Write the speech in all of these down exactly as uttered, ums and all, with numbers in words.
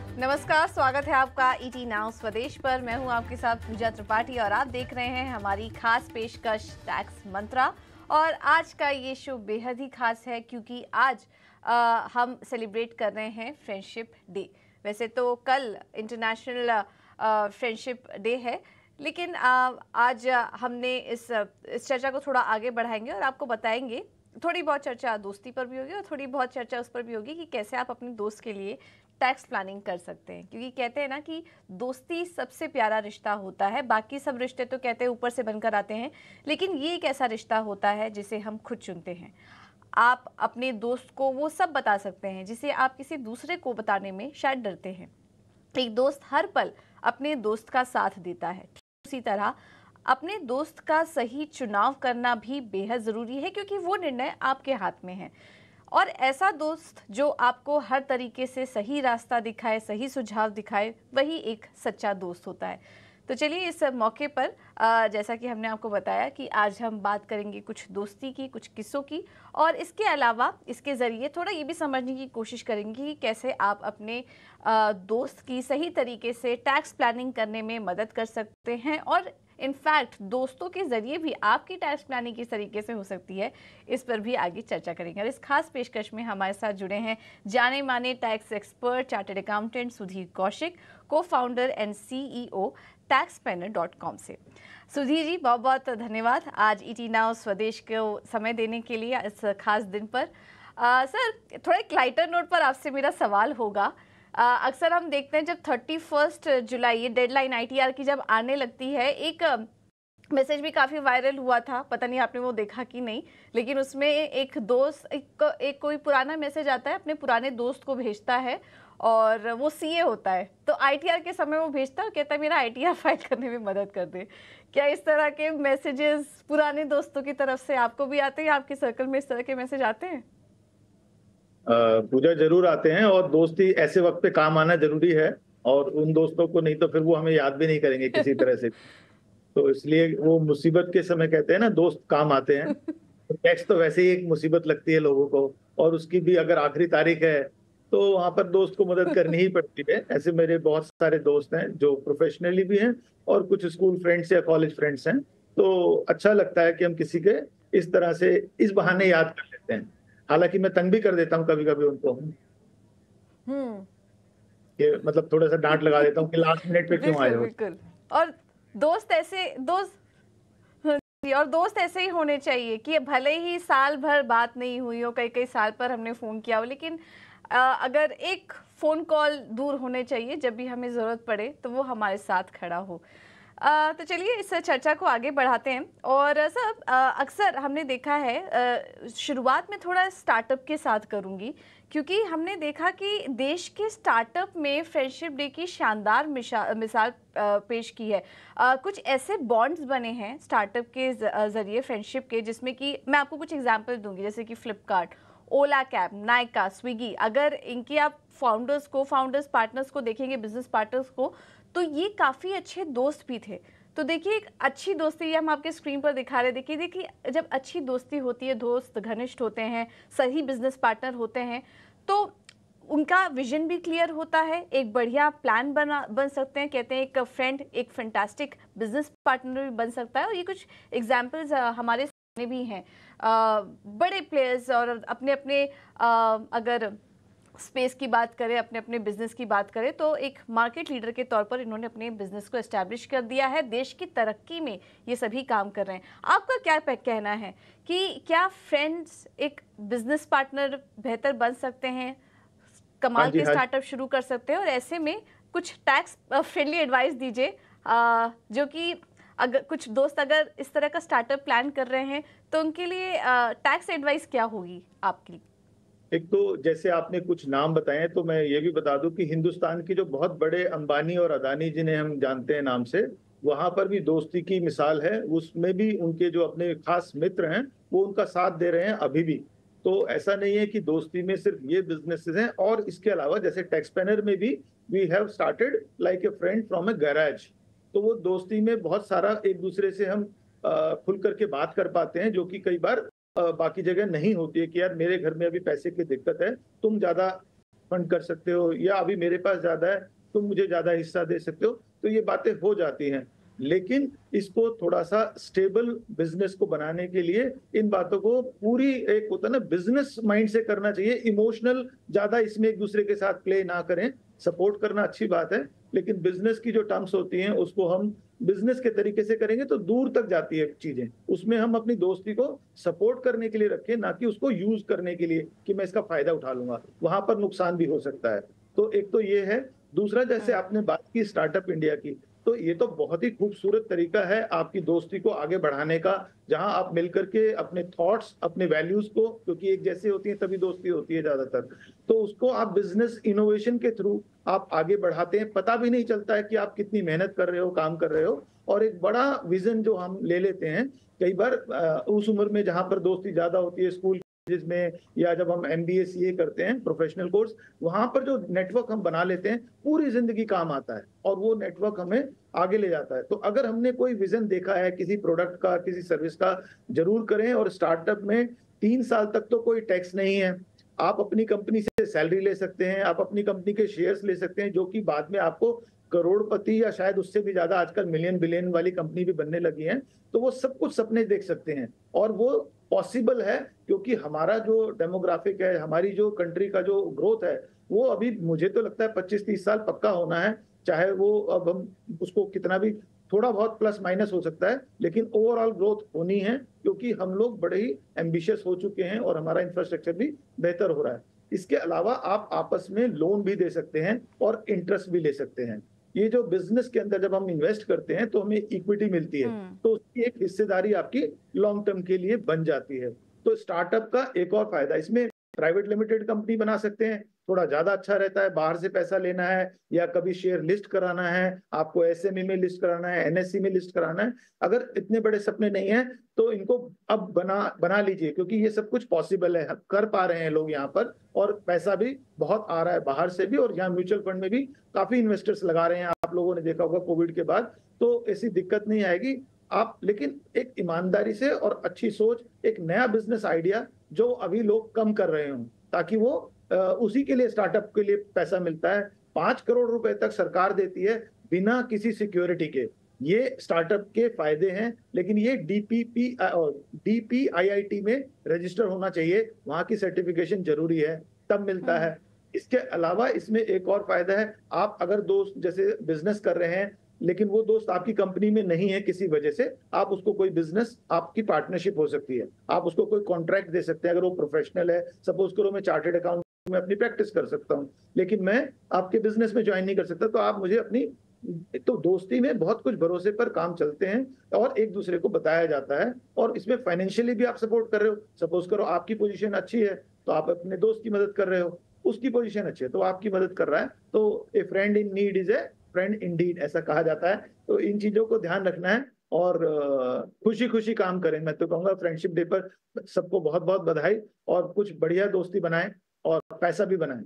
नमस्कार, स्वागत है आपका ईटी नाउ स्वदेश पर। मैं हूं आपके साथ पूजा त्रिपाठी और आप देख रहे हैं हमारी खास पेशकश टैक्स मंत्रा। और आज का ये शो बेहद ही खास है क्योंकि आज आ, हम सेलिब्रेट कर रहे हैं फ्रेंडशिप डे। वैसे तो कल इंटरनेशनल फ्रेंडशिप डे है, लेकिन आ, आज हमने इस इस चर्चा को थोड़ा आगे बढ़ाएंगे और आपको बताएंगे। थोड़ी बहुत चर्चा दोस्ती पर भी होगी और थोड़ी बहुत चर्चा उस पर भी होगी कि कैसे आप अपने दोस्त के लिए टैक्स प्लानिंग कर सकते हैं। क्योंकि कहते हैं ना कि दोस्ती सबसे प्यारा रिश्ता होता है। बाकी सब रिश्ते तो कहते हैं ऊपर से बनकर आते हैं, लेकिन ये एक ऐसा रिश्ता होता है जिसे हम खुद चुनते हैं। आप अपने दोस्त को वो सब बता सकते हैं जिसे आप किसी दूसरे को बताने में शायद डरते हैं। एक दोस्त हर पल अपने दोस्त का साथ देता है। उसी तरह अपने दोस्त का सही चुनाव करना भी बेहद ज़रूरी है, क्योंकि वो निर्णय आपके हाथ में है। और ऐसा दोस्त जो आपको हर तरीके से सही रास्ता दिखाए, सही सुझाव दिखाए, वही एक सच्चा दोस्त होता है। तो चलिए इस मौके पर आ, जैसा कि हमने आपको बताया कि आज हम बात करेंगे कुछ दोस्ती की, कुछ किस्सों की, और इसके अलावा इसके ज़रिए थोड़ा ये भी समझने की कोशिश करेंगे कि कैसे आप अपने आ, दोस्त की सही तरीके से टैक्स प्लानिंग करने में मदद कर सकते हैं। और इनफैक्ट दोस्तों के जरिए भी आपकी टैक्स प्लानिंग किस तरीके से हो सकती है, इस पर भी आगे चर्चा करेंगे। और इस खास पेशकश में हमारे साथ जुड़े हैं जाने माने tax expert, chartered accountant Sudhir Kaushik, co founder and CEO tax spanner dot com से। सुधीर जी, बहुत बहुत धन्यवाद आज ईटी नाउ स्वदेश को समय देने के लिए इस खास दिन पर। आ, सर, थोड़ा एक लाइटर नोट पर आपसे मेरा सवाल होगा। आ, अक्सर हम देखते हैं जब थर्टी फर्स्ट जुलाई ये डेडलाइन आईटीआर की जब आने लगती है, एक मैसेज भी काफ़ी वायरल हुआ था, पता नहीं आपने वो देखा कि नहीं, लेकिन उसमें एक दोस्त एक, एक कोई पुराना मैसेज आता है, अपने पुराने दोस्त को भेजता है और वो सीए होता है। तो आईटीआर के समय वो भेजता है और कहता है मेरा आईटीआर फाइल करने में मदद कर दे। क्या इस तरह के मैसेजेस पुराने दोस्तों की तरफ से आपको भी आते हैं? आपके सर्कल में इस तरह के मैसेज आते हैं? पूजा जरूर आते हैं, और दोस्ती ऐसे वक्त पे काम आना जरूरी है। और उन दोस्तों को नहीं तो फिर वो हमें याद भी नहीं करेंगे किसी तरह से। तो इसलिए वो मुसीबत के समय कहते हैं ना, दोस्त काम आते हैं। तो टैक्स तो वैसे ही एक मुसीबत लगती है लोगों को, और उसकी भी अगर आखिरी तारीख है तो वहां पर दोस्त को मदद करनी ही पड़ती है। ऐसे मेरे बहुत सारे दोस्त हैं जो प्रोफेशनली भी हैं और कुछ स्कूल फ्रेंड्स या कॉलेज फ्रेंड्स हैं। तो अच्छा लगता है कि हम किसी के इस तरह से इस बहाने याद कर लेते हैं। हालांकि मैं तंग भी कर देता हूँ कभी कभी उनको, हम्म कि मतलब थोड़ा सा डांट लगा देता हूँ कि लास्ट मिनट पे क्यों आए बिल्कुल हो। बिल्कुल। और दोस्त ऐसे दोस्त और दोस्त ऐसे ही होने चाहिए कि भले ही साल भर बात नहीं हुई हो, कई कई साल पर हमने फ़ोन किया हो, लेकिन आ, अगर एक फ़ोन कॉल दूर होने चाहिए, जब भी हमें ज़रूरत पड़े तो वो हमारे साथ खड़ा हो। आ, तो चलिए इस चर्चा को आगे बढ़ाते हैं। और सर, अक्सर हमने देखा है, आ, शुरुआत में थोड़ा स्टार्टअप के साथ करूंगी, क्योंकि हमने देखा कि देश के स्टार्टअप में फ्रेंडशिप डे की शानदार मिसाल पेश की है। आ, कुछ ऐसे बॉन्ड्स बने हैं स्टार्टअप के जरिए फ्रेंडशिप के, जिसमें कि मैं आपको कुछ एग्जांपल दूंगी, जैसे कि फ्लिपकार्ट, ओला कैब, नायका, स्विगी। अगर इनकी आप फाउंडर्स को फाउंडर्स पार्टनर्स को देखेंगे, बिजनेस पार्टनर्स को, तो ये काफ़ी अच्छे दोस्त भी थे। तो देखिए, एक अच्छी दोस्ती, ये हम आपके स्क्रीन पर दिखा रहे, देखिए देखिए जब अच्छी दोस्ती होती है, दोस्त घनिष्ठ होते हैं, सही बिजनेस पार्टनर होते हैं, तो उनका विजन भी क्लियर होता है, एक बढ़िया प्लान बना बन सकते हैं। कहते हैं एक फ्रेंड एक फैंटास्टिक बिजनेस पार्टनर भी बन सकता है। और ये कुछ एग्जाम्पल्स हमारे सामने भी हैं। आ, बड़े प्लेयर्स और अपने अपने आ, अगर स्पेस की बात करें, अपने अपने बिजनेस की बात करें, तो एक मार्केट लीडर के तौर पर इन्होंने अपने बिजनेस को एस्टैब्लिश कर दिया है। देश की तरक्की में ये सभी काम कर रहे हैं। आपका क्या कहना है कि क्या फ्रेंड्स एक बिजनेस पार्टनर बेहतर बन सकते हैं, हाँ कमाल जी, के हाँ जी। स्टार्टअप शुरू कर सकते हैं? और ऐसे में कुछ टैक्स फ्रेंडली एडवाइस दीजिए, जो कि अगर कुछ दोस्त अगर इस तरह का स्टार्टअप प्लान कर रहे हैं तो उनके लिए टैक्स एडवाइस क्या होगी आपकी? एक तो जैसे आपने कुछ नाम बताए हैं, तो मैं ये भी बता दूं कि हिंदुस्तान की जो बहुत बड़े अंबानी और अदानी जिन्हें हम जानते हैं नाम से, वहां पर भी दोस्ती की मिसाल है। उसमें भी उनके जो अपने खास मित्र हैं वो उनका साथ दे रहे हैं अभी भी। तो ऐसा नहीं है कि दोस्ती में सिर्फ ये बिजनेसेस हैं, और इसके अलावा जैसे टैक्स पेनर में भी we have started like a friend from a garage. तो वो दोस्ती में बहुत सारा एक दूसरे से हम अ, खुल करके बात कर पाते हैं, जो कि कई बार अ, बाकी जगह नहीं होती है। कि यार मेरे घर में अभी पैसे की दिक्कत है, तुम ज्यादा फंड कर सकते हो, या अभी मेरे पास ज्यादा है तुम मुझे ज्यादा हिस्सा दे सकते हो, तो ये बातें हो जाती हैं। लेकिन इसको थोड़ा सा स्टेबल बिजनेस को बनाने के लिए इन बातों को पूरी एक होता है ना बिजनेस माइंड से करना चाहिए। इमोशनल ज्यादा इसमें एक दूसरे के साथ प्ले ना करें। सपोर्ट करना अच्छी बात है, लेकिन बिजनेस की जो टर्म्स होती हैं उसको हम बिजनेस के तरीके से करेंगे तो दूर तक जाती है चीजें। उसमें हम अपनी दोस्ती को सपोर्ट करने के लिए रखें, ना कि उसको यूज करने के लिए कि मैं इसका फायदा उठा लूंगा, वहां पर नुकसान भी हो सकता है। तो एक तो ये है। दूसरा, जैसे आपने बात की स्टार्टअप इंडिया की, तो ये तो बहुत ही खूबसूरत तरीका है आपकी दोस्ती को आगे बढ़ाने का, जहां आप मिलकर के अपने थॉट्स, अपने वैल्यूज को, क्योंकि एक जैसे होती है तभी दोस्ती होती है ज्यादातर, तो उसको आप बिजनेस इनोवेशन के थ्रू आप आगे बढ़ाते हैं। पता भी नहीं चलता है कि आप कितनी मेहनत कर रहे हो, काम कर रहे हो। और एक बड़ा विजन जो हम ले लेते हैं कई बार उस उम्र में जहां पर दोस्ती ज्यादा होती है, स्कूल जिसमें, या जब हम एमबीए सीए करते हैं प्रोफेशनल कोर्स, वहां पर जो नेटवर्क हम बना लेते हैं पूरी जिंदगी काम आता है, और वो नेटवर्क हमें आगे ले जाता है। तो अगर हमने कोई विजन देखा है किसी प्रोडक्ट का, किसी सर्विस का, जरूर करें। और स्टार्टअप में तीन साल तक तो कोई टैक्स नहीं है। आप अपनी कंपनी से सैलरी ले सकते हैं, आप अपनी कंपनी के शेयर्स ले सकते हैं, जो कि बाद में आपको करोड़पति या शायद उससे भी ज्यादा आजकल मिलियन बिलियन वाली कंपनी भी बनने लगी है। तो वो सब कुछ सपने देख सकते हैं, और वो पॉसिबल है, क्योंकि हमारा जो डेमोग्राफिक है, हमारी जो कंट्री का जो ग्रोथ है, वो अभी मुझे तो लगता है पच्चीस तीस साल पक्का होना है। चाहे वो अब हम उसको कितना भी थोड़ा बहुत प्लस माइनस हो सकता है, लेकिन ओवरऑल ग्रोथ होनी है, क्योंकि हम लोग बड़े ही एम्बिशियस हो चुके हैं और हमारा इंफ्रास्ट्रक्चर भी बेहतर हो रहा है। इसके अलावा आप आपस में लोन भी दे सकते हैं और इंटरेस्ट भी ले सकते हैं। ये जो बिजनेस के अंदर जब हम इन्वेस्ट करते हैं तो हमें इक्विटी मिलती है, तो उसकी एक हिस्सेदारी आपकी लॉन्ग टर्म के लिए बन जाती है। तो स्टार्टअप का एक और फायदा, इसमें प्राइवेट लिमिटेड कंपनी बना सकते हैं, थोड़ा ज्यादा अच्छा रहता है। बाहर से पैसा लेना है या कभी शेयर लिस्ट कराना है, आपको एसएमई में लिस्ट कराना है, एनएससी में लिस्ट कराना है, अगर इतने बड़े सपने नहीं है तो इनको अब बना बना लीजिए, क्योंकि ये सब कुछ पॉसिबल है, कर पा रहे हैं लोग यहाँ पर, और पैसा भी बहुत आ रहा है बाहर से भी, और यहाँ म्यूचुअल फंड में भी काफी इन्वेस्टर्स लगा रहे हैं। आप लोगों ने देखा होगा कोविड के बाद, तो ऐसी दिक्कत नहीं आएगी। आप लेकिन एक ईमानदारी से और अच्छी सोच, एक नया बिजनेस आइडिया जो अभी लोग कम कर रहे हों, ताकि वो उसी के लिए स्टार्टअप के लिए पैसा मिलता है। पांच करोड़ रुपए तक सरकार देती है बिना किसी सिक्योरिटी के। ये स्टार्टअप के फायदे हैं, लेकिन ये डीपीपी डीपीआईआईटी में रजिस्टर होना चाहिए, वहां की सर्टिफिकेशन जरूरी है, तब मिलता है। इसके अलावा इसमें एक और फायदा है, आप अगर दोस्त जैसे बिजनेस कर रहे हैं, लेकिन वो दोस्त आपकी कंपनी में नहीं है किसी वजह से, आप उसको कोई बिजनेस, आपकी पार्टनरशिप हो सकती है, आप उसको कोई कॉन्ट्रैक्ट दे सकते हैं। अगर वो प्रोफेशनल है, सपोज करो मैं चार्टर्ड अकाउंट में अपनी प्रैक्टिस कर सकता हूँ, लेकिन मैं आपके बिजनेस में ज्वाइन नहीं कर सकता, तो आप मुझे अपनी, तो दोस्ती में बहुत कुछ भरोसे पर काम चलते हैं और एक दूसरे को बताया जाता है, और इसमें फाइनेंशियली भी आप सपोर्ट कर रहे हो। सपोज करो आपकी पोजीशन अच्छी है तो आप अपने दोस्त की मदद कर रहे हो, उसकी पोजीशन अच्छी है तो आपकी मदद कर रहा है। तो a friend in need is a friend indeed, ऐसा कहा जाता है। तो इन चीजों को ध्यान रखना है और खुशी खुशी काम करें। मैं तो कहूंगा फ्रेंडशिप डे पर सबको बहुत बहुत बधाई, और कुछ बढ़िया दोस्ती बनाएं और पैसा भी बनाएं।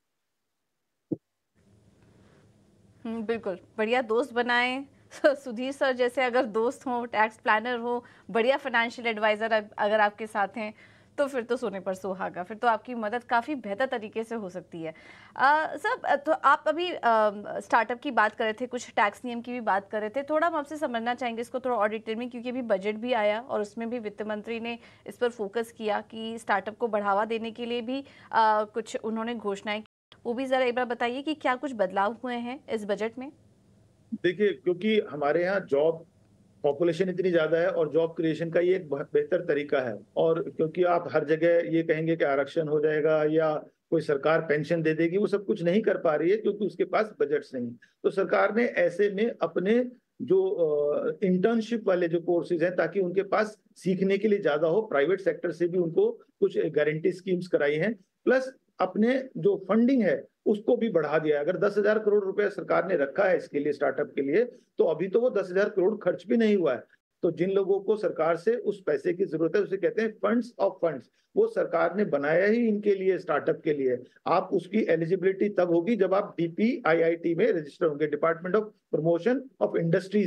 बिल्कुल, बढ़िया दोस्त बनाएं। सुधीर सर जैसे अगर दोस्त हो, टैक्स प्लानर हो, बढ़िया फाइनेंशियल एडवाइजर अगर आपके साथ हैं, तो फिर तो सोने पर सुहागा, फिर तो आपकी मदद काफ़ी बेहतर तरीके से हो सकती है। सर, तो आप अभी स्टार्टअप की बात कर रहे थे, कुछ टैक्स नियम की भी बात कर रहे थे, थोड़ा हम आपसे समझना चाहेंगे इसको थोड़ा और डिटेल में, क्योंकि अभी बजट भी आया और उसमें भी वित्त मंत्री ने इस पर फोकस किया कि स्टार्टअप को बढ़ावा देने के लिए भी आ, कुछ उन्होंने घोषणाएं की। वो भी ज़रा एक बार बताइए कि क्या कुछ बदलाव हुए हैं इस बजट में। देखिए, क्योंकि हमारे यहाँ जॉब पॉपुलेशन इतनी ज्यादा है और जॉब क्रिएशन का ये एक बहुत बेहतर तरीका है, और क्योंकि आप हर जगह ये कहेंगे कि आरक्षण हो जाएगा या कोई सरकार पेंशन दे देगी, वो सब कुछ नहीं कर पा रही है क्योंकि उसके पास बजट्स नहीं। तो सरकार ने ऐसे में अपने जो इंटर्नशिप वाले जो कोर्सेज हैं, ताकि उनके पास सीखने के लिए ज्यादा हो, प्राइवेट सेक्टर से भी उनको कुछ गारंटी स्कीम्स कराई हैं, प्लस अपने जो फंडिंग है उसको भी बढ़ा दिया है। अगर दस हजार करोड़ रुपए सरकार ने रखा है इसके लिए, स्टार्टअप के लिए, तो अभी तो वो दस हजार करोड़ खर्च भी नहीं हुआ है। तो जिन लोगों को सरकार से उस पैसे की जरूरत है, उसे कहते हैं फंड्स ऑफ फंड्स, वो सरकार ने बनाया ही इनके लिए, स्टार्टअप के लिए। आप उसकी एलिजिबिलिटी तब होगी जब आप डीपीआईआईटी में रजिस्टर होंगे, department of promotion of industries है,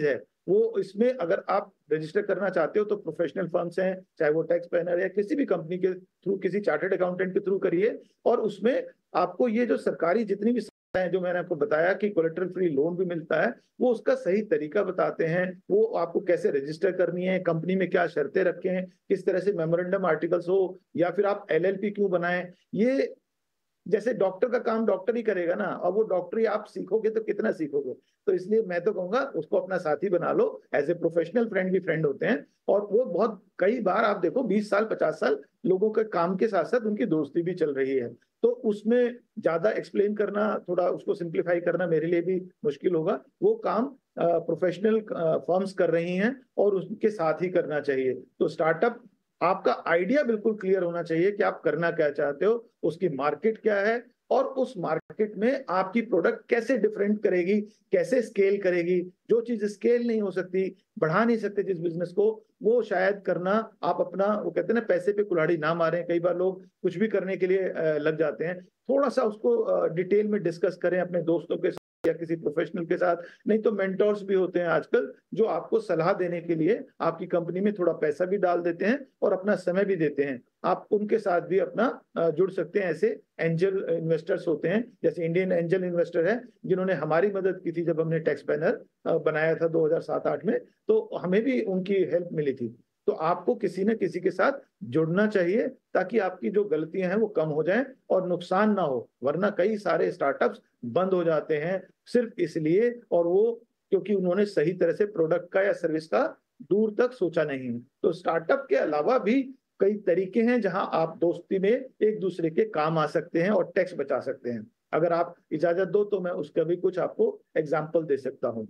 वो इसमें अगर आप रजिस्टर करना चाहते हो तो प्रोफेशनल फर्म्स हैं, चाहे वो टैक्स प्लानर या किसी भी कंपनी के थ्रू, किसी चार्टर्ड अकाउंटेंट के थ्रू करिए। और उसमें आपको ये जो सरकारी जितनी भी है, जो मैंने आपको बताया कि कोलेटरल फ्री लोन भी मिलता है, वो उसका सही तरीका बताते हैं, वो आपको कैसे रजिस्टर करनी है, कंपनी में क्या शर्तें रखें, किस तरह से मेमोरेंडम आर्टिकल्स हो, या फिर आप एलएलपी क्यों बनाएं। ये जैसे डॉक्टर का काम डॉक्टर ही करेगा ना, और वो डॉक्टरी आप सीखोगे तो कितना सीखोगे। तो इसलिए मैं तो कहूंगा उसको अपना साथी बना लो, एज ए प्रोफेशनल फ्रेंड भी फ्रेंड होते हैं। और वो बहुत कई बार आप देखो बीस साल पचास साल लोगों के काम के साथ साथ उनकी दोस्ती भी चल रही है। तो उसमें ज्यादा एक्सप्लेन करना, थोड़ा उसको सिंप्लीफाई करना मेरे लिए भी मुश्किल होगा। वो काम प्रोफेशनल फर्म्स कर रही हैं और उनके साथ ही करना चाहिए। तो स्टार्टअप, आपका आइडिया बिल्कुल क्लियर होना चाहिए कि आप करना क्या चाहते हो, उसकी मार्केट क्या है, और उस मार्केट में आपकी प्रोडक्ट कैसे डिफरेंट करेगी, कैसे स्केल करेगी। जो चीज स्केल नहीं हो सकती, बढ़ा नहीं सकते जिस बिजनेस को, वो शायद करना आप अपना, वो कहते हैं ना, पैसे पे कुल्हाड़ी ना मारें। कई बार लोग कुछ भी करने के लिए लग जाते हैं। थोड़ा सा उसको डिटेल में डिस्कस करें अपने दोस्तों के या किसी प्रोफेशनल के साथ। नहीं तो मेंटोर्स भी होते हैं आजकल जो आपको सलाह देने के लिए आपकी कंपनी में थोड़ा पैसा भी डाल देते हैं और अपना समय भी देते हैं। आप उनके साथ भी अपना जुड़ सकते हैं। ऐसे एंजल इन्वेस्टर्स होते हैं, जैसे इंडियन एंजल इन्वेस्टर है, जिन्होंने हमारी मदद की थी जब हमने टैक्स प्लानर बनाया था दो हज़ार सात आठ में, तो हमें भी उनकी हेल्प मिली थी। तो आपको किसी न किसी के साथ जुड़ना चाहिए ताकि आपकी जो गलतियां हैं वो कम हो जाएं और नुकसान ना हो। वरना कई सारे स्टार्टअप्स बंद हो जाते हैं सिर्फ इसलिए, और वो क्योंकि उन्होंने सही तरह से प्रोडक्ट का या सर्विस का दूर तक सोचा नहीं है। तो स्टार्टअप के अलावा भी कई तरीके हैं जहां आप दोस्ती में एक दूसरे के काम आ सकते हैं और टैक्स बचा सकते हैं। अगर आप इजाजत दो तो मैं उसका भी कुछ आपको एग्जाम्पल दे सकता हूँ।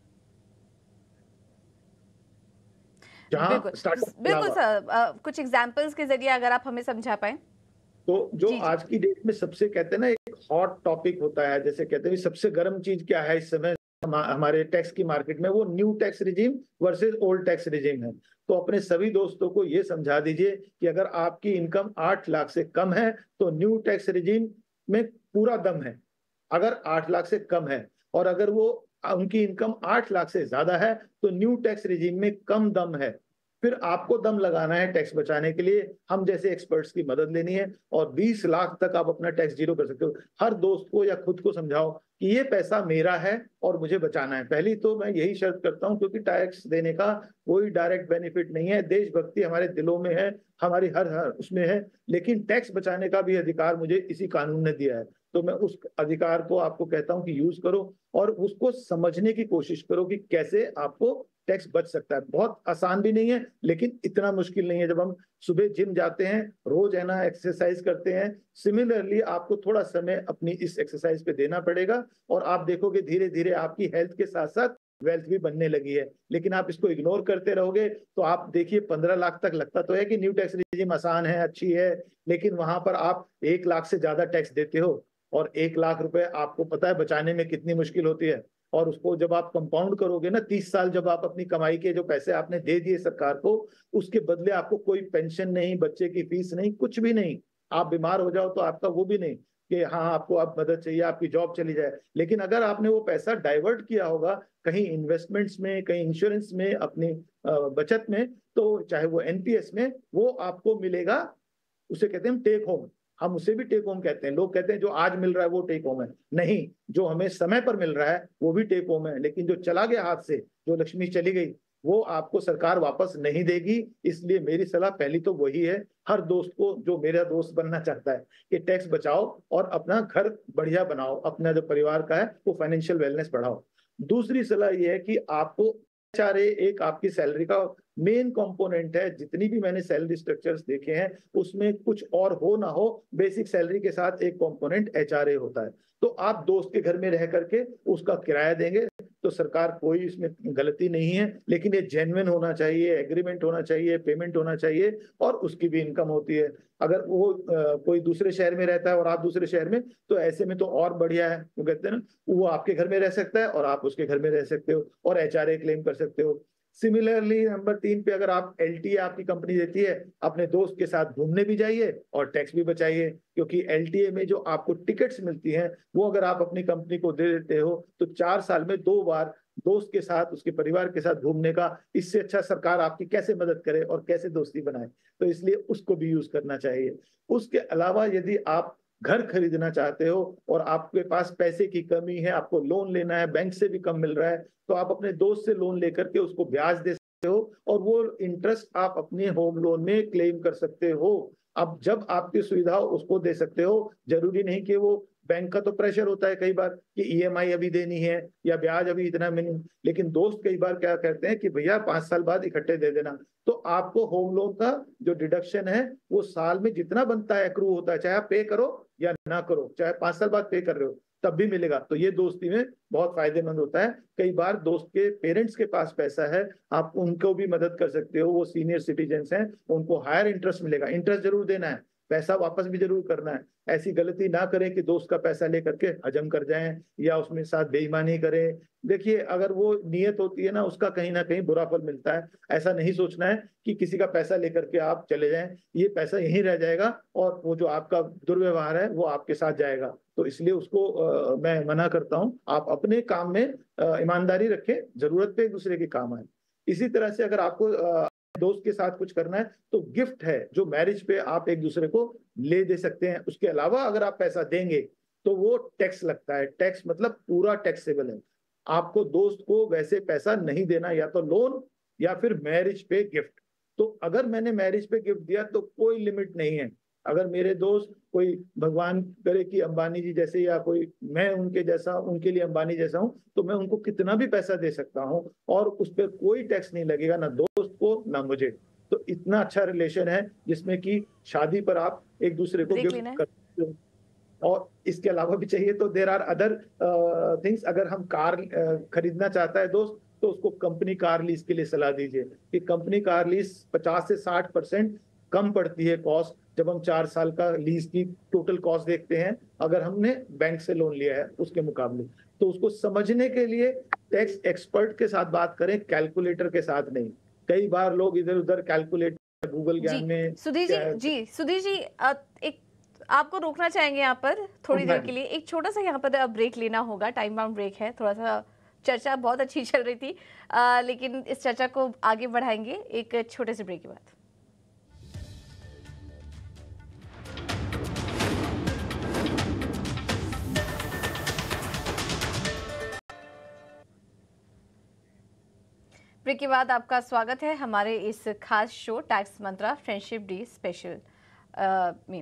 बिल्कुल बिल्कुल सर, आ, कुछ एग्जांपल्स के जरिए अगर आप हमें समझा पाए। तो जो जी, जी। आज की डेट में सबसे कहते हैं ना एक हॉट टॉपिक होता है, जैसे कहते हैं सबसे गर्म चीज क्या है इस समय हमारे टैक्स की मार्केट में, वो new tax regime versus old tax regime है। तो अपने सभी दोस्तों को ये समझा दीजिए कि अगर आपकी इनकम आठ लाख से कम है तो न्यू टैक्स रिजीम में पूरा दम है। अगर आठ लाख से कम है, और अगर वो उनकी इनकम आठ लाख से ज्यादा है तो न्यू टैक्स रिजीम में कम दम है। फिर आपको दम लगाना है टैक्स बचाने के लिए, हम जैसे एक्सपर्ट्स की मदद लेनी है, और बीस लाख तक आप अपना टैक्स जीरो कर सकते हो। हर दोस्त को या खुद को समझाओ कि ये पैसा मेरा है और मुझे बचाना है। पहली तो मैं यही शर्त करता हूं, क्योंकि टैक्स देने का कोई डायरेक्ट बेनिफिट नहीं है, देशभक्ति हमारे दिलों में है, हमारी हर हर उसमें है, लेकिन टैक्स बचाने का भी अधिकार मुझे इसी कानून ने दिया है। तो मैं उस अधिकार को आपको कहता हूं कि यूज करो और उसको समझने की कोशिश करो कि कैसे आपको टैक्स बच सकता है। बहुत आसान भी नहीं है, लेकिन इतना मुश्किल नहीं है। जब हम सुबह जिम जाते हैं, रोज है ना एक्सरसाइज करते हैं, सिमिलरली आपको थोड़ा समय अपनी इस एक्सरसाइज पे देना पड़ेगा, और आप देखोगे धीरे धीरे आपकी हेल्थ के साथ साथ वेल्थ भी बनने लगी है। लेकिन आप इसको इग्नोर करते रहोगे तो आप देखिए पंद्रह लाख तक लगता तो है कि न्यू टैक्स रिजीम आसान है, अच्छी है, लेकिन वहां पर आप एक लाख से ज्यादा टैक्स देते हो, और एक लाख रुपए आपको पता है बचाने में कितनी मुश्किल होती है। और उसको जब आप कंपाउंड करोगे ना, तीस साल जब आप अपनी कमाई के जो पैसे आपने दे दिए सरकार को, उसके बदले आपको कोई पेंशन नहीं, बच्चे की फीस नहीं, कुछ भी नहीं। आप बीमार हो जाओ तो आपका वो भी नहीं कि हाँ आपको अब मदद चाहिए, आपकी जॉब चली जाए। लेकिन अगर आपने वो पैसा डाइवर्ट किया होगा कहीं इन्वेस्टमेंट्स में, कहीं इंश्योरेंस में, अपनी बचत में, तो चाहे वो एनपीएस में, वो आपको मिलेगा। उसे कहते हैं टेक होम, हम उसे भी टेक होम कहते हैं। लोग कहते हैं जो आज मिल रहा है वो टेक होम है, नहीं, जो हमें समय पर मिल रहा है वो भी टेक होम है। लेकिन जो चला गया हाथ से, जो लक्ष्मी चली गई, वो आपको सरकार वापस नहीं देगी। इसलिए मेरी सलाह पहली तो वही है, हर दोस्त को जो मेरा दोस्त बनना चाहता है, कि टैक्स बचाओ और अपना घर बढ़िया बनाओ, अपना जो परिवार का है वो फाइनेंशियल वेलनेस बढ़ाओ। दूसरी सलाह ये है कि आपको एचआरए एक आपकी सैलरी का मेन कंपोनेंट है। जितनी भी मैंने सैलरी स्ट्रक्चर्स देखे हैं उसमें कुछ और हो ना हो, बेसिक सैलरी के साथ एक कंपोनेंट एचआरए होता है। तो आप दोस्त के घर में रह करके उसका किराया देंगे तो सरकार कोई इसमें गलती नहीं है, लेकिन ये जेन्युइन होना चाहिए, एग्रीमेंट होना चाहिए, पेमेंट होना चाहिए, और उसकी भी इनकम होती है। अगर वो आ, कोई दूसरे शहर में रहता है और आप दूसरे शहर में, तो ऐसे में तो और बढ़िया है। वो कहते हैं ना, वो आपके घर में रह सकता है और आप उसके घर में रह सकते हो और एचआरए क्लेम कर सकते हो। सिमिलरली नंबर तीन पे अगर आप एलटीए आपकी कंपनी देती है, अपने दोस्त के साथ घूमने भी जाइए और टैक्स भी बचाइए, क्योंकि एलटीए में जो आपको टिकट्स मिलती हैं वो अगर आप अपनी कंपनी को दे देते हो तो चार साल में दो बार दोस्त के साथ, उसके परिवार के साथ घूमने का, इससे अच्छा सरकार आपकी कैसे मदद करे और कैसे दोस्ती बनाए। तो इसलिए उसको भी यूज करना चाहिए। उसके अलावा यदि आप घर खरीदना चाहते हो और आपके पास पैसे की कमी है, आपको लोन लेना है, बैंक से भी कम मिल रहा है, तो आप अपने दोस्त से लोन लेकर के उसको ब्याज दे सकते हो और वो इंटरेस्ट आप अपने होम लोन में क्लेम कर सकते हो। अब जब आपकी सुविधा हो उसको दे सकते हो, जरूरी नहीं कि वो, बैंक का तो प्रेशर होता है कई बार कि ईएमआई अभी देनी है या ब्याज अभी इतना मिनिमम, लेकिन दोस्त कई बार क्या कहते हैं कि भैया पांच साल बाद इकट्ठे दे देना। तो आपको होम लोन का जो डिडक्शन है वो साल में जितना बनता है एक्रू होता है, चाहे आप पे करो या ना करो, चाहे पांच साल बाद पे कर रहे हो तब भी मिलेगा। तो ये दोस्ती में बहुत फायदेमंद होता है। कई बार दोस्त के पेरेंट्स के पास पैसा है, आप उनको भी मदद कर सकते हो, वो सीनियर सिटीजन्स हैं, उनको हायर इंटरेस्ट मिलेगा। इंटरेस्ट जरूर देना है, पैसा वापस भी जरूर करना है। ऐसी गलती ना करें कि दोस्त का पैसा लेकर के हजम कर जाएं या उसमें साथ बेईमानी करें। देखिए अगर वो नियत होती है ना, उसका कहीं ना कहीं बुरा फल मिलता है। ऐसा नहीं सोचना है कि किसी का पैसा लेकर के आप चले जाएं, ये पैसा यहीं रह जाएगा और वो जो आपका दुर्व्यवहार है वो आपके साथ जाएगा। तो इसलिए उसको आ, मैं मना करता हूं। आप अपने काम में आ, ईमानदारी रखें, जरूरत पे एक दूसरे के काम आए। इसी तरह से अगर आपको आ, दोस्त के साथ कुछ करना है तो गिफ्ट है जो मैरिज पे आप एक दूसरे को ले दे सकते हैं। उसके अलावा अगर आप पैसा देंगे तो वो टैक्स लगता है। टैक्स मतलब पूरा टैक्सेबल है। आपको दोस्त को वैसे पैसा नहीं देना, या तो लोन या फिर मैरिज पे गिफ्ट। तो अगर मैंने मैरिज पे गिफ्ट दिया तो कोई लिमिट नहीं है। अगर मेरे दोस्त कोई भगवान करे कि अंबानी जी जैसे, या कोई मैं उनके जैसा, उनके लिए अंबानी जैसा हूं, तो मैं उनको कितना भी पैसा दे सकता हूं और उस पर कोई टैक्स नहीं लगेगा, ना दोस्त को ना मुझे। तो इतना अच्छा रिलेशन है जिसमें कि शादी पर आप एक दूसरे को गिफ्ट कर सकते हो। और इसके अलावा भी चाहिए तो देर आर अदर थिंग्स। अगर हम कार uh, खरीदना चाहता है दोस्त तो उसको कंपनी कार लीज के लिए सलाह दीजिए कि कंपनी कार लीज पचास से साठ परसेंट कम पड़ती है कॉस्ट, जब हम चार साल का लीज की टोटल कॉस्ट देखते हैं अगर हमने बैंक से लोन लिया है उसके मुकाबले। तो उसको समझने के लिए टैक्स एक्सपर्ट के साथ बात करें, कैलकुलेटर के साथ नहीं। कई बार लोग इधर उधर कैलकुलेटर गूगल ज्ञान में। सुधीर जी जी सुधीर जी एक आपको रोकना चाहेंगे यहाँ पर थोड़ी देर के लिए। एक छोटा सा यहाँ पर ब्रेक लेना होगा, टाइम बाउंड ब्रेक है। थोड़ा सा चर्चा बहुत अच्छी चल रही थी आ, लेकिन इस चर्चा को आगे बढ़ाएंगे एक छोटे से ब्रेक के बाद। ब्रेक के बाद आपका स्वागत है हमारे इस खास show tax mantra friendship day special में।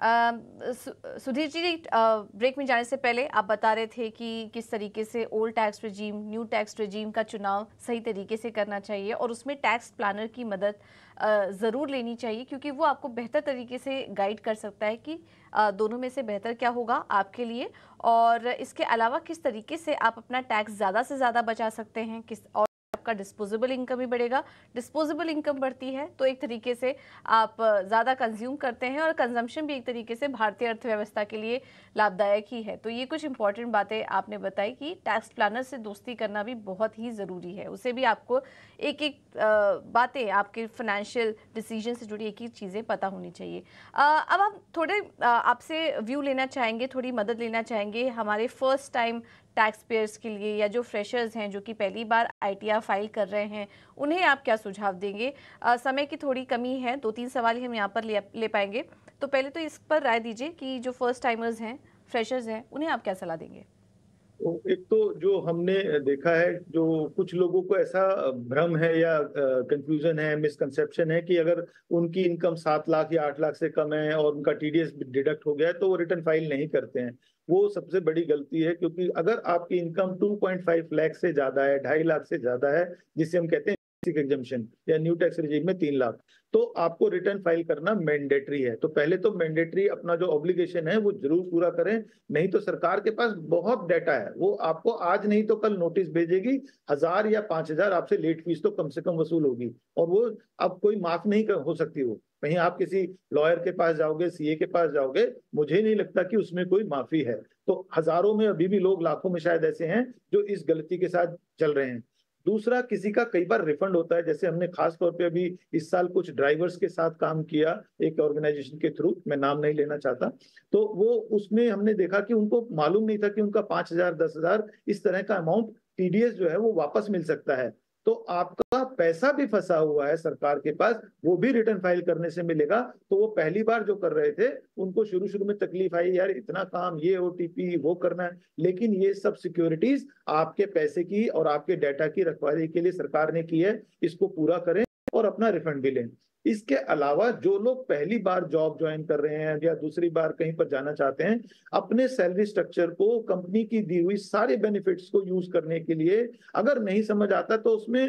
सुधीर जी, ब्रेक में जाने से पहले आप बता रहे थे कि किस तरीके से old tax regime, new tax regime का चुनाव सही तरीके से करना चाहिए और उसमें टैक्स प्लानर की मदद ज़रूर लेनी चाहिए, क्योंकि वो आपको बेहतर तरीके से गाइड कर सकता है कि दोनों में से बेहतर क्या होगा आपके लिए। और इसके अलावा किस तरीके से आप अपना टैक्स ज़्यादा से ज़्यादा बचा सकते हैं, किस और आपका डिस्पोजेबल इनकम भी बढ़ेगा। डिस्पोजेबल इनकम बढ़ती है तो एक तरीके से आप ज़्यादा कंज्यूम करते हैं और कंजम्पशन भी एक तरीके से भारतीय अर्थव्यवस्था के लिए लाभदायक ही है। तो ये कुछ इंपॉर्टेंट बातें आपने बताई कि टैक्स प्लानर से दोस्ती करना भी बहुत ही ज़रूरी है। उसे भी आपको एक एक बातें, आपके फाइनेंशियल डिसीजन से जुड़ी एक एक चीज़ें पता होनी चाहिए। अब हम थोड़े आपसे व्यू लेना चाहेंगे, थोड़ी मदद लेना चाहेंगे हमारे फर्स्ट टाइम टैक्स पेयर्स के लिए, या जो फ्रेशर्स हैं जो कि पहली बार आईटीआर फाइल कर रहे हैं, उन्हें आप क्या सुझाव देंगे? आ, समय की थोड़ी कमी है, दो तीन सवाल ही हम यहाँ पर ले, ले पाएंगे। तो पहले तो इस पर राय दीजिए कि जो फर्स्ट टाइमर्स हैं, फ्रेशर्स हैं, उन्हें आप क्या सलाह देंगे? एक तो जो हमने देखा है, जो कुछ लोगों को ऐसा भ्रम है या कंफ्यूजन है, मिसकंसेप्शन है कि अगर उनकी इनकम सात लाख या आठ लाख से कम है और उनका टीडीएस डिडक्ट हो गया है तो वो रिटर्न फाइल नहीं करते हैं। वो सबसे बड़ी गलती है, क्योंकि अगर आपकी इनकम दो पॉइंट पाँच लाख से ज्यादा है, ढाई लाख से ज्यादा है, जिसे हम कहते हैं बेसिक एग्जम्पशन या न्यू टैक्स रेजिम में तीन लाख, तो आपको रिटर्न फाइल करना मैंडेटरी है। तो पहले तो मैंडेटरी अपना जो ऑब्लिगेशन है वो जरूर पूरा करें, नहीं तो सरकार के पास बहुत डाटा है, वो आपको आज नहीं तो कल नोटिस भेजेगी। हजार या पांच हजार आपसे लेट फीस तो कम से कम वसूल होगी, और वो अब कोई माफ नहीं हो सकती। वो कहीं आप किसी लॉयर के पास जाओगे, सीए के पास जाओगे, मुझे नहीं लगता कि उसमें कोई माफी है। तो हजारों में अभी भी लोग, लाखों में शायद ऐसे हैं जो इस गलती के साथ चल रहे हैं। दूसरा, किसी का कई बार रिफंड होता है, जैसे हमने खास तौर पे अभी इस साल कुछ ड्राइवर्स के साथ काम किया एक ऑर्गेनाइजेशन के थ्रू, मैं नाम नहीं लेना चाहता। तो वो उसमें हमने देखा कि उनको मालूम नहीं था कि उनका पांच हजार दस हजार इस तरह का अमाउंट टीडीएस जो है वो वापस मिल सकता है। तो आपका पैसा भी फंसा हुआ है सरकार के पास, वो भी रिटर्न फाइल करने से मिलेगा। तो वो पहली बार जो कर रहे थे उनको शुरू शुरू में तकलीफ आई, यार इतना काम, ये ओटीपी वो करना है। लेकिन ये सब सिक्योरिटीज आपके पैसे की और आपके डाटा की रखवाली के लिए सरकार ने की है, इसको पूरा करें और अपना रिफंड भी लें। इसके अलावा जो लोग पहली बार जॉब ज्वाइन कर रहे हैं या दूसरी बार कहीं पर जाना चाहते हैं, अपने सैलरी स्ट्रक्चर को, कंपनी की दी हुई सारे बेनिफिट्स को यूज करने के लिए अगर नहीं समझ आता तो उसमें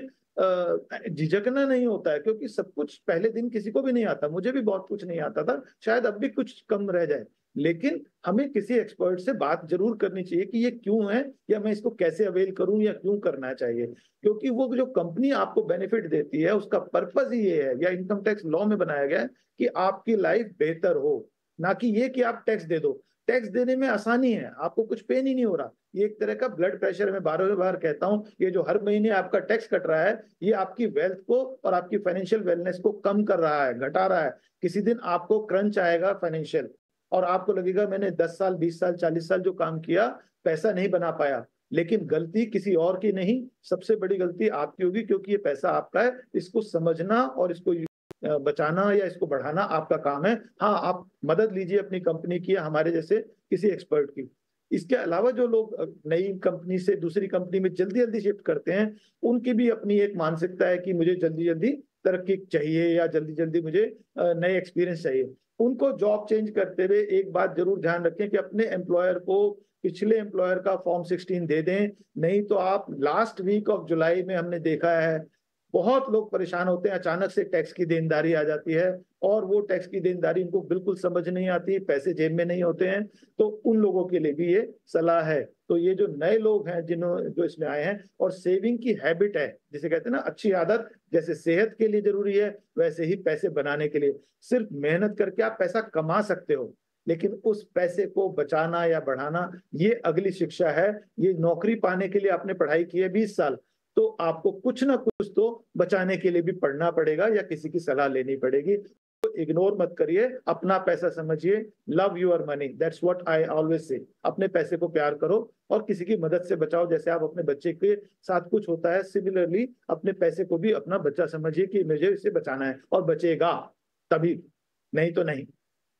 झिझकना नहीं होता है, क्योंकि सब कुछ पहले दिन किसी को भी नहीं आता। मुझे भी बहुत कुछ नहीं आता था, शायद अब भी कुछ कम रह जाए, लेकिन हमें किसी एक्सपर्ट से बात जरूर करनी चाहिए कि ये क्यों है, या मैं इसको कैसे अवेल करूं, या क्यों करना चाहिए। क्योंकि वो जो कंपनी आपको बेनिफिट देती है उसका पर्पस ही ये है, या इनकम टैक्स लॉ में बनाया गया है कि आपकी लाइफ बेहतर हो, ना कि ये कि आप टैक्स दे दो। टैक्स देने में आसानी है, आपको कुछ पेन ही नहीं हो रहा। ये एक तरह का ब्लड प्रेशर, मैं बार बार कहता हूं, ये जो हर महीने आपका टैक्स कट रहा है, ये आपकी वेल्थ को और आपकी फाइनेंशियल वेलनेस को कम कर रहा है, घटा रहा है। किसी दिन आपको क्रंच आएगा फाइनेंशियल, और आपको लगेगा मैंने दस साल बीस साल चालीस साल जो काम किया, पैसा नहीं बना पाया। लेकिन गलती किसी और की नहीं, सबसे बड़ी गलती आपकी होगी, क्योंकि ये पैसा आपका है। इसको समझना और इसको बचाना या इसको बढ़ाना आपका काम है। हाँ, आप मदद लीजिए अपनी कंपनी की या हमारे जैसे किसी एक्सपर्ट की। इसके अलावा जो लोग नई कंपनी से दूसरी कंपनी में जल्दी जल्दी शिफ्ट करते हैं, उनकी भी अपनी एक मानसिकता है कि मुझे जल्दी जल्दी तरक्की चाहिए या जल्दी जल्दी मुझे नए एक्सपीरियंस चाहिए। उनको जॉब चेंज करते हुए एक बात जरूर ध्यान रखें कि अपने एम्प्लॉयर को पिछले एम्प्लॉयर का फॉर्म सिक्सटीन दे दें। नहीं तो आप लास्ट वीक ऑफ जुलाई में हमने देखा है, बहुत लोग परेशान होते हैं, अचानक से टैक्स की देनदारी आ जाती है और वो टैक्स की देनदारी उनको बिल्कुल समझ नहीं आती, पैसे जेब में नहीं होते हैं। तो उन लोगों के लिए भी ये सलाह है। तो ये जो नए लोग हैं जिन्होंने जो इसमें आए हैं, और सेविंग की हैबिट है, जिसे कहते हैं ना अच्छी आदत, जैसे सेहत के लिए जरूरी है वैसे ही पैसे बनाने के लिए। सिर्फ मेहनत करके आप पैसा कमा सकते हो, लेकिन उस पैसे को बचाना या बढ़ाना ये अगली शिक्षा है। ये नौकरी पाने के लिए आपने पढ़ाई की है बीस साल, तो आपको कुछ ना कुछ तो बचाने के लिए भी पढ़ना पड़ेगा या किसी की सलाह लेनी पड़ेगी। तो इग्नोर मत करिए, अपना पैसा समझिए। Love your money, that's what I always say. अपने पैसे को प्यार करो और किसी की मदद से बचाओ। जैसे आप अपने बच्चे के साथ कुछ होता है, सिमिलरली अपने पैसे को भी अपना बच्चा समझिए कि मुझे इसे बचाना है, और बचेगा तभी, नहीं तो नहीं।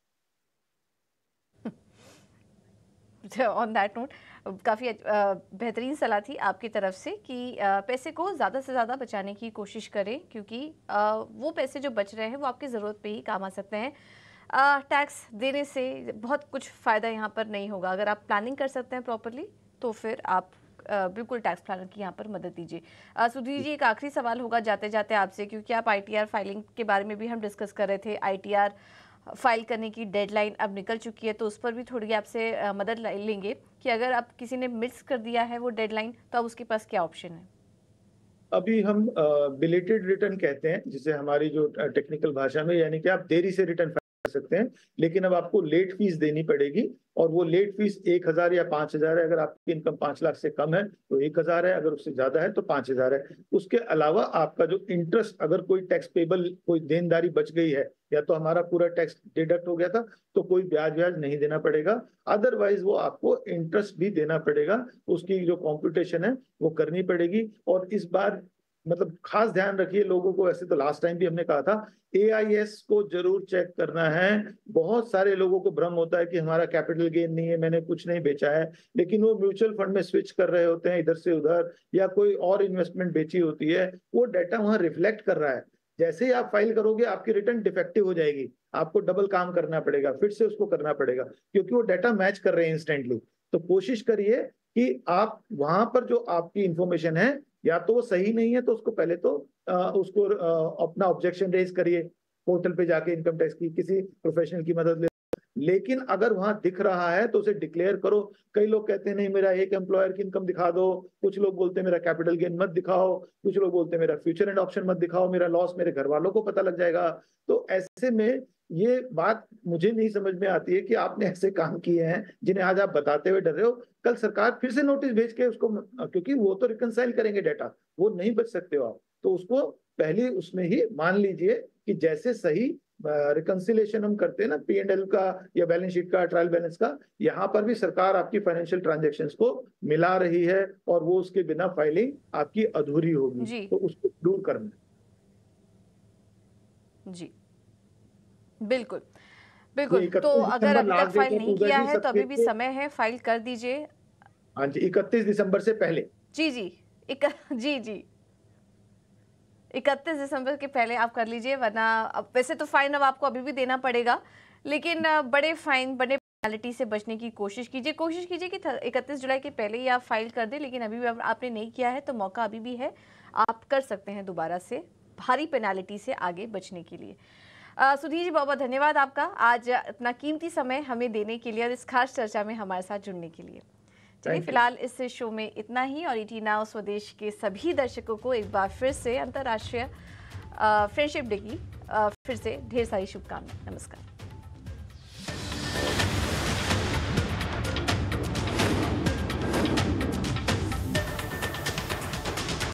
ऑन दैट नोट, काफ़ी बेहतरीन सलाह थी आपकी तरफ से कि पैसे को ज़्यादा से ज़्यादा बचाने की कोशिश करें, क्योंकि वो पैसे जो बच रहे हैं वो आपकी ज़रूरत पे ही काम आ सकते हैं। टैक्स देने से बहुत कुछ फ़ायदा यहाँ पर नहीं होगा। अगर आप प्लानिंग कर सकते हैं प्रॉपरली तो फिर आप बिल्कुल टैक्स प्लानर की यहाँ पर मदद दीजिए। सुधीर जी, एक आखिरी सवाल होगा जाते जाते आपसे, क्योंकि आप आईटीआर फाइलिंग के बारे में भी हम डिस्कस कर रहे थे। आईटीआर फाइल करने की डेडलाइन अब निकल चुकी है, तो उस पर भी थोड़ी आपसे मदद लेंगे कि अगर आप किसी ने मिस कर दिया है वो डेडलाइन, तो अब उसके पास क्या ऑप्शन है? अभी हम बिलेटेड रिटर्न कहते हैं, जिसे हमारी जो टेक्निकल भाषा में, यानी कि आप देरी से रिटर्न फाइल कर सकते हैं, लेकिन अब आपको लेट फीस देनी पड़ेगी। और वो लेट फीस एक हजार या पांच हजार है। अगर आपकी इनकम पांच लाख से कम है तो एक हजार है, अगर उससे ज्यादा है तो पांच हजार है। उसके अलावा आपका जो इंटरेस्ट, अगर कोई टैक्स पेबल कोई देनदारी बच गई है, या तो हमारा पूरा टैक्स डिडक्ट हो गया था तो कोई ब्याज ब्याज नहीं देना पड़ेगा, अदरवाइज वो आपको इंटरेस्ट भी देना पड़ेगा। उसकी जो कॉम्प्यूटेशन है वो करनी पड़ेगी। और इस बार मतलब खास ध्यान रखिए लोगों को, वैसे तो लास्ट टाइम भी हमने कहा था, ए आई एस को जरूर चेक करना है। बहुत सारे लोगों को भ्रम होता है कि हमारा कैपिटल गेन नहीं है, मैंने कुछ नहीं बेचा है, लेकिन वो म्यूचुअल फंड में स्विच कर रहे होते हैं इधर से उधर, या कोई और इन्वेस्टमेंट बेची होती है, वो डाटा वहां रिफ्लेक्ट कर रहा है। जैसे ही आप फाइल करोगे आपकी रिटर्न डिफेक्टिव हो जाएगी, आपको डबल काम करना पड़ेगा, फिर से उसको करना पड़ेगा, क्योंकि वो डाटा मैच कर रहे हैं इंस्टेंटली। तो कोशिश करिए कि आप वहां पर जो आपकी इंफॉर्मेशन है, या तो वो सही नहीं है तो उसको पहले तो आ, उसको आ, अपना ऑब्जेक्शन रेज करिए पोर्टल पे जाके, इनकम टैक्स की किसी प्रोफेशनल की मदद ले। लेकिन अगर वहां दिख रहा है तो उसे डिक्लेयर करो। कई लोग कहते हैं नहीं मेरा एक एम्प्लॉयर की इनकम दिखा दो, कुछ लोग बोलते हैं मेरा कैपिटल गेन मत दिखाओ, कुछ लोग बोलते हैं मेरा फ्यूचर एंड ऑप्शन मत दिखाओ, मेरा लॉस मेरे घर वालों को पता लग जाएगा। तो ऐसे में ये बात मुझे नहीं समझ में आती है कि आपने ऐसे काम किए हैं जिन्हें आज आप बताते हुए डर रहे हो, कल सरकार फिर से नोटिस भेज के उसको, क्योंकि वो तो रिकंसाइल करेंगे डेटा, वो नहीं बच सकते हो आप, तो उसको पहले उसमें ही मान लीजिए कि जैसे सही रिकंसिलेशन हम करते हैं ना पी एंड एल का या बैलेंस शीट का, ट्रायल बैलेंस का, यहाँ पर भी सरकार आपकी फाइनेंशियल ट्रांजेक्शंस को मिला रही है और वो उसके बिना फाइलिंग आपकी अधूरी होगी, जी तो उसको दूर करना। जी बिल्कुल ये बिल्कुल। तो इकतीस अगर दिसंबर अभी तक लास्ट डेट फाइल है, नहीं उधर किया भी है तो सबके अभी भी लिए। समय है, फाइल कर दीजिए। हाँ जी, इकतीस दिसंबर से पहले। जी जी इक, जी जी इकतीस दिसंबर के पहले आप कर लीजिए, वरना अब वैसे तो फाइन अब आपको अभी भी देना पड़ेगा, लेकिन अ, बड़े फाइन बड़े पेनल्टी से बचने की कोशिश कीजिए। कोशिश कीजिए कि इकतीस जुलाई के पहले ही आप फाइल कर दें, लेकिन अभी भी आप- आपने नहीं किया है तो मौका अभी भी है, आप कर सकते हैं दोबारा से भारी पेनाल्टी से आगे बचने के लिए। अ, सुधीर जी, बहुत बहुत धन्यवाद आपका आज अपना कीमती समय हमें देने के लिए और इस खास चर्चा में हमारे साथ जुड़ने के लिए। चलिए थैंक यू। फिलहाल इस शो में इतना ही, और ईटी नाउ स्वदेश के सभी दर्शकों को एक बार फिर से अंतर्राष्ट्रीय फ्रेंडशिप डे की अ, फिर से ढेर सारी शुभकामनाएं। नमस्कार।